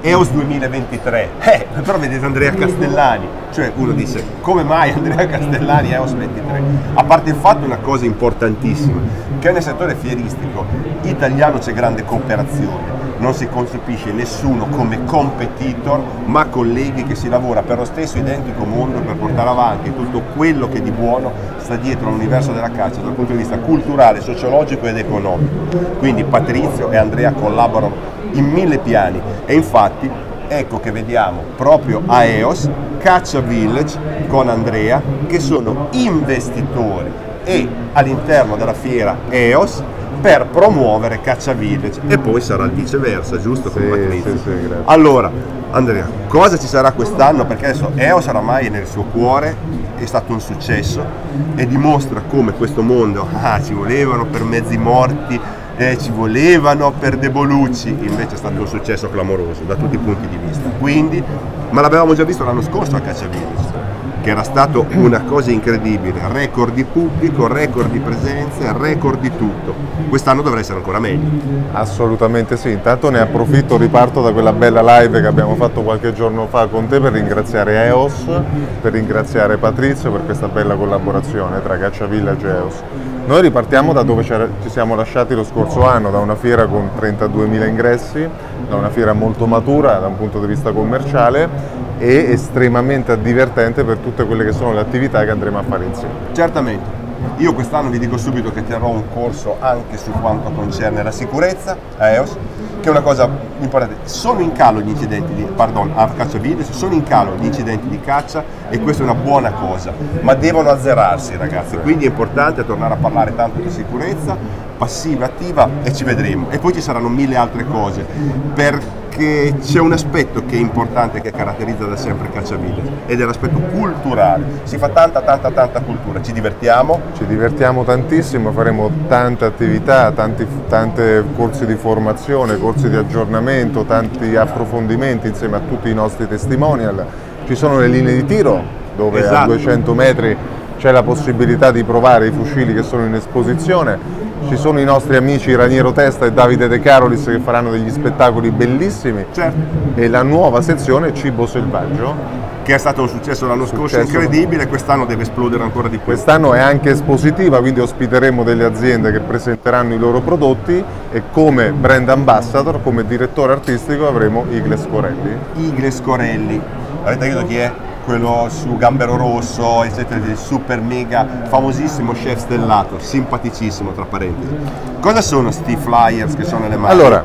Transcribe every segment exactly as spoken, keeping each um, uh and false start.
E O S duemilaventitré, eh, però vedete Andrea Castellani, cioè uno dice come mai Andrea Castellani E O S ventitré? A parte il fatto, una cosa importantissima, che nel settore fieristico italiano c'è grande cooperazione, non si concepisce nessuno come competitor, ma colleghi che si lavora per lo stesso identico mondo per portare avanti tutto quello che di buono sta dietro all'universo della caccia dal punto di vista culturale, sociologico ed economico. Quindi Patrizio e Andrea collaborano in mille piani e infatti ecco che vediamo proprio a E O S Caccia Village con Andrea che sono investitori e all'interno della fiera E O S per promuovere Caccia Village e poi sarà il viceversa, giusto? Con sì, Patrizio. Sì, sì, allora Andrea, cosa ci sarà quest'anno? Perché adesso E O S oramai nel suo cuore è stato un successo e dimostra come questo mondo, ah, ci volevano per mezzi morti, eh, ci volevano per Debolucci, invece è stato un successo clamoroso da tutti i punti di vista. Quindi, ma l'avevamo già visto l'anno scorso a Caccia Village, che era stato una cosa incredibile, record di pubblico, record di presenze, record di tutto. Quest'anno dovrà essere ancora meglio. Assolutamente sì, intanto ne approfitto, riparto da quella bella live che abbiamo fatto qualche giorno fa con te per ringraziare E O S, per ringraziare Patrizio per questa bella collaborazione tra Caccia Village e E O S. Noi ripartiamo da dove ci siamo lasciati lo scorso anno, da una fiera con trentaduemila ingressi, da una fiera molto matura da un punto di vista commerciale e estremamente divertente per tutte quelle che sono le attività che andremo a fare insieme. Certamente. Io quest'anno vi dico subito che terrò un corso anche su quanto concerne la sicurezza a E O S, che è una cosa importante. Sono in calo gli incidenti di, pardon, a Caccia Village, sono in calo gli incidenti di caccia e questa è una buona cosa, ma devono azzerarsi ragazzi, quindi è importante tornare a parlare tanto di sicurezza, passiva, attiva e ci vedremo. E poi ci saranno mille altre cose, perché c'è un aspetto che è importante che caratterizza da sempre Caccia Village ed è l'aspetto culturale. Si fa tanta tanta tanta cultura, ci divertiamo. Ci divertiamo tantissimo, faremo tante attività, tanti tante corsi di formazione, corsi di aggiornamento, tanti approfondimenti insieme a tutti i nostri testimonial. Ci sono le linee di tiro dove esatto. A duecento metri c'è la possibilità di provare i fucili che sono in esposizione. Ci sono i nostri amici Raniero Testa e Davide De Carolis che faranno degli spettacoli bellissimi. Certo. E la nuova sezione Cibo Selvaggio, che è stato un successo l'anno scorso incredibile, quest'anno deve esplodere ancora di più. Quest'anno è anche espositiva, quindi ospiteremo delle aziende che presenteranno i loro prodotti e come brand ambassador, come direttore artistico avremo Igles Corelli. Igles Corelli, avete capito chi è? Quello su Gambero Rosso, eccetera, il super mega famosissimo chef stellato, simpaticissimo tra parentesi. Cosa sono sti flyers che sono nelle mani? Allora,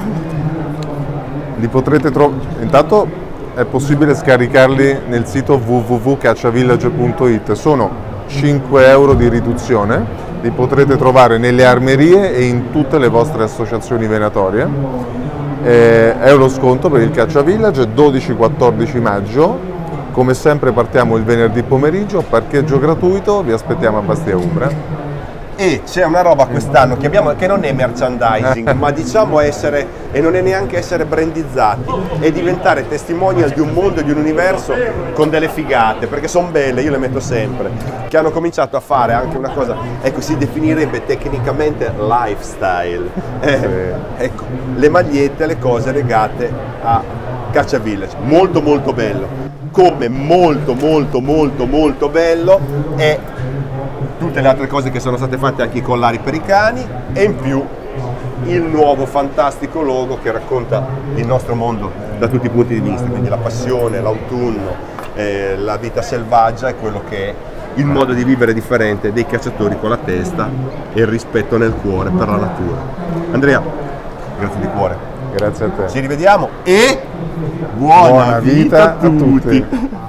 li potrete trovare, intanto è possibile scaricarli nel sito w w w punto cacciavillage punto it, sono cinque euro di riduzione, li potrete trovare nelle armerie e in tutte le vostre associazioni venatorie. Eh, è uno sconto per il Caccia Village, dodici quattordici maggio. Come sempre partiamo il venerdì pomeriggio, parcheggio gratuito, vi aspettiamo a Bastia Umbra. E c'è una roba quest'anno che abbiamo che non è merchandising, ma diciamo essere, e non è neanche essere brandizzati, è diventare testimonial di un mondo e di un universo con delle figate, perché sono belle, io le metto sempre, che hanno cominciato a fare anche una cosa, ecco, si definirebbe tecnicamente lifestyle. Eh, sì. Ecco, le magliette, le cose legate a Caccia Village, molto molto bello. Come molto molto molto molto bello è tutte le altre cose che sono state fatte, anche i collari per i cani e in più il nuovo fantastico logo che racconta il nostro mondo da tutti i punti di vista, quindi la passione, l'autunno, eh, la vita selvaggia e quello che è il modo di vivere differente dei cacciatori con la testa e il rispetto nel cuore per la natura. Andrea, grazie di cuore. Grazie a te. Ci rivediamo e buona, buona vita, vita a tutti. tutti.